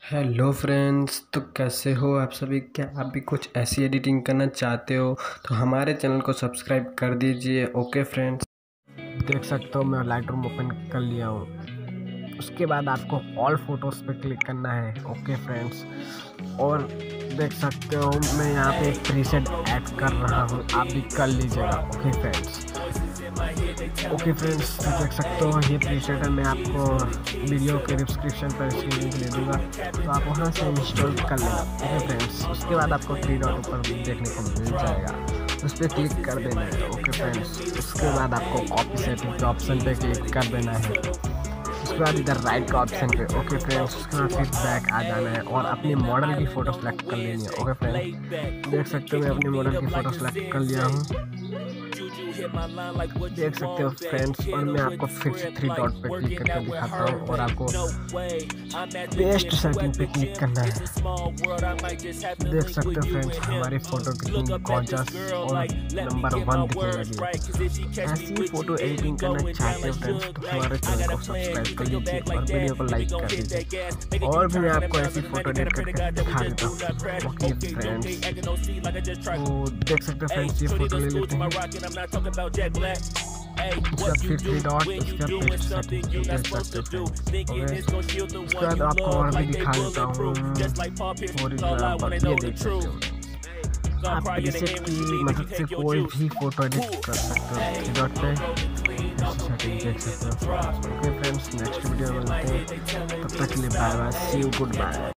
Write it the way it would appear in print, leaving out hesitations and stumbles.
Hello friends, तो कैसे हो आप सभी। क्या आप भी कुछ ऐसी एडिटिंग करना चाहते हो तो हमारे चैनल को सब्सक्राइब कर दीजिए। ओके फ्रेंड्स, देख सकते हो मैं लाइट रूम ओपन कर लिया हूँ। उसके बाद आपको ऑल फोटोज़ पे क्लिक करना है। ओके फ्रेंड्स, और देख सकते हो मैं यहाँ पे एक प्रीसेट ऐड कर रहा हूँ, आप भी कर लीजिएगा। ओके फ्रेंड्स, तो देख सकते हो ये प्रीसेट है। मैं आपको वीडियो के डिस्क्रिप्शन पर इसकी लिंक दे दूँगा, तो आप वहाँ से इंस्टॉल कर लेना। ओके फ्रेंड्स, उसके बाद आपको 3 डॉट ऊपर देखने को मिल जाएगा, उस पर क्लिक कर देना है। ओके फ्रेंड्स, उसके बाद आपको कॉपी सेटिंग के ऑप्शन पे क्लिक कर देना है। उसके बाद इधर राइट का ऑप्शन पे। ओके फ्रेंड्स, उसके बाद फिर बैक आ जाना है और अपनी मॉडल की फ़ोटो सेलेक्ट कर लेनी है। ओके फ्रेंड्स, देख सकते हो मैं अपनी मॉडल की फ़ोटो सेलेक्ट कर लिया हूँ, देख सकते हो फ्रेंड्स। और मैं आपको फिर से 3 डॉट पे क्लिक करके दिखाता हूँ और आपको पेस्ट सेटिंग पे क्लिक करना है। देख सकते हो फ्रेंड्स हमारी फ़ोटो कितनी गॉर्जियस और नंबर 1 दिखने लगी है। ऐसी फ़ोटो एडिटिंग करना चाहते हो फ्रेंड्स तो हमारे चैनल को सब्सक्राइब कर लीजिए और वीडियो को लाइक कर दीजिए। और भी मैं आपको ऐसी फ़ोटो एडिट करके दिखा देता हूँ। ओके फ्रेंड्स, तो देख सकते हो फ्रेंड्स ये फ़ोटो ले लेते हैं। उसके बाद फिर 3 डॉट, उसके बाद पेस्ट सेटिंग देख सकते हो फ्रेंड्स। ओके, उसके बाद आपको और भी दिखा देता हूँ। फॉर एग्जाम्पल ये देख सकते हो, आप प्रीसेट की मदद से कोई भी फ़ोटो एडिट कर सकते हो। 3 डॉट पे सेटिंग देख सकते हो। ओके फ्रेंड्स, नेक्स्ट वीडियो में मिलते हैं, तब तक के लिए bye bye, see you, good bye.